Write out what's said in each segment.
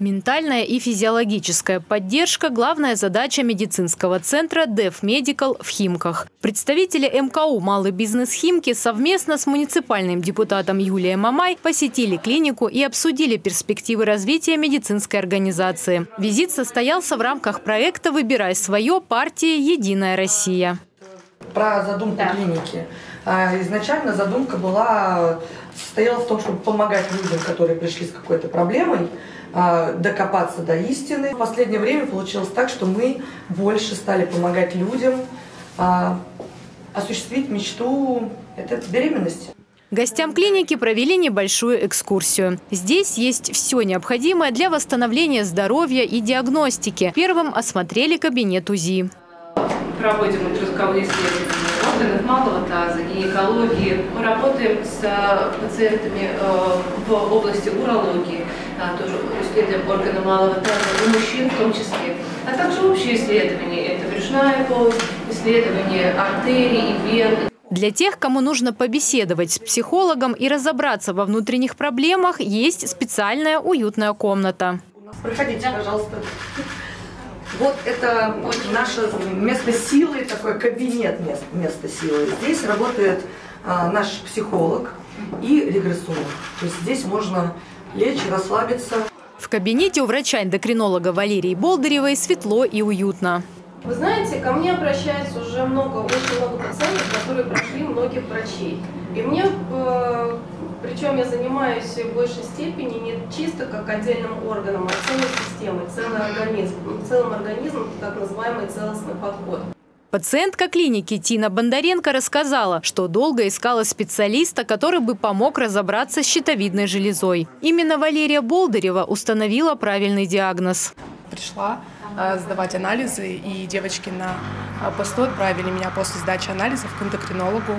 Ментальная и физиологическая поддержка – главная задача медицинского центра DEF Medical в Химках. Представители МКУ «Малый бизнес Химки» совместно с муниципальным депутатом Юлией Мамай посетили клинику и обсудили перспективы развития медицинской организации. Визит состоялся в рамках проекта «Выбирай свое» партии «Единая Россия». Про задумку клиники. Изначально задумка состояла в том, чтобы помогать людям, которые пришли с какой-то проблемой, докопаться до истины. В последнее время получилось так, что мы больше стали помогать людям осуществить мечту беременности. Гостям клиники провели небольшую экскурсию. Здесь есть все необходимое для восстановления здоровья и диагностики. Первым осмотрели кабинет УЗИ. Проводим ультразвуковые исследования органов малого таза, гинекологии. Мы работаем с пациентами в области урологии, тоже исследуем органы малого таза у мужчин в том числе. А также общие исследования. Это брюшная полость, исследования артерий и вен. Для тех, кому нужно побеседовать с психологом и разобраться во внутренних проблемах, есть специальная уютная комната. Проходите, пожалуйста. Вот это наше место силы, такой кабинет место силы. Здесь работает наш психолог и регрессолог. То есть здесь можно лечь, расслабиться. В кабинете у врача-эндокринолога Валерии Болдыревой светло и уютно. Вы знаете, ко мне обращается уже очень много пациентов, которые прошли многих врачей. И мне, причем я занимаюсь в большей степени не чисто как отдельным органом, а целой системой, целым организмом, так называемый целостный подход. Пациентка клиники Тина Бондаренко рассказала, что долго искала специалиста, который бы помог разобраться с щитовидной железой. Именно Валерия Болдырева установила правильный диагноз. Пришла сдавать анализы, и девочки на посту отправили меня после сдачи анализов к эндокринологу.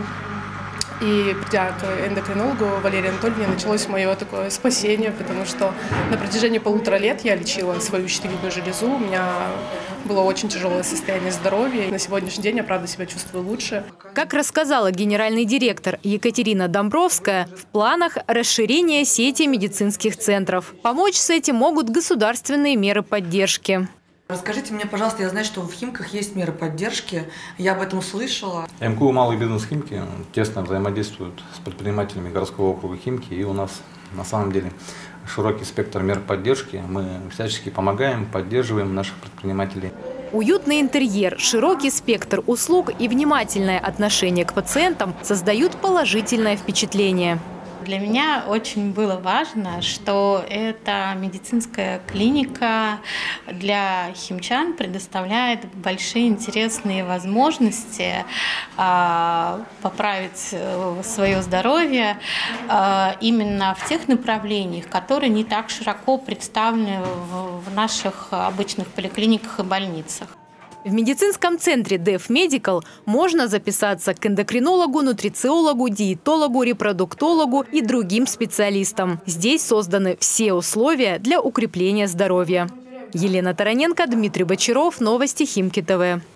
И придя к эндокринологу Валерии Анатольевне, началось мое такое спасение, потому что на протяжении 1,5 лет я лечила свою щитовидную железу, у меня было очень тяжелое состояние здоровья. На сегодняшний день я, правда, себя чувствую лучше. Как рассказала генеральный директор Екатерина Домбровская, в планах расширение сети медицинских центров. Помочь с этим могут государственные меры поддержки. Расскажите мне, пожалуйста, я знаю, что в Химках есть меры поддержки, я об этом слышала. МКУ «Малый бизнес Химки» тесно взаимодействует с предпринимателями городского округа Химки, и у нас на самом деле широкий спектр мер поддержки. Мы всячески помогаем, поддерживаем наших предпринимателей. Уютный интерьер, широкий спектр услуг и внимательное отношение к пациентам создают положительное впечатление. Для меня очень было важно, что эта медицинская клиника для химчан предоставляет большие интересные возможности поправить свое здоровье именно в тех направлениях, которые не так широко представлены в наших обычных поликлиниках и больницах. В медицинском центре DEF Medical можно записаться к эндокринологу, нутрициологу, диетологу, репродуктологу и другим специалистам. Здесь созданы все условия для укрепления здоровья. Елена Тараненко, Дмитрий Бочаров. Новости Химки ТВ.